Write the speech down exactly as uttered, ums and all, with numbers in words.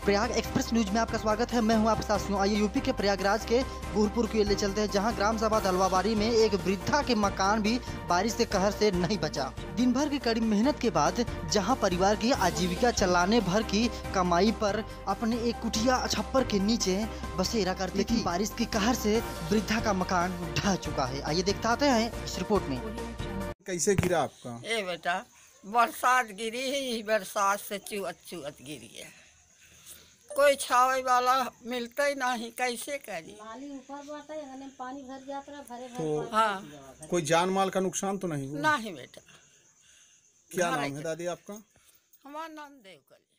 Prayag express news में आपका स्वागत है। मैं हूं आपके साथ सुनो। आइए यूपी के प्रयागराज के गुरपुर के लिए चलते हैं, जहां ग्राम सभा दलवाबारी में एक वृद्धा के मकान भी बारिश के कहर से नहीं बचा। दिन भर की कड़ी मेहनत के बाद जहां परिवार की आजीविका चलाने भर की कमाई पर अपने एक कुटिया छप्पर के नीचे बसेरा करते, लेकिन बारिश के कहर से वृद्धा का मकान ढह चुका है। आइए देखते आते हैं इस रिपोर्ट में। कैसे गिरा आपका? ए बेटा, बरसात गिरी है, बरसात से चुअत चुअत गिरी है। कोई छावे वाला मिलता ही नहीं, कैसे करी? पानी भर जाता भरे भरे तो हाँ, कोई जान माल का नुकसान तो नहीं हुआ? नहीं बेटा। क्या नाम है दादी आपका? हमारा नाम देवकली।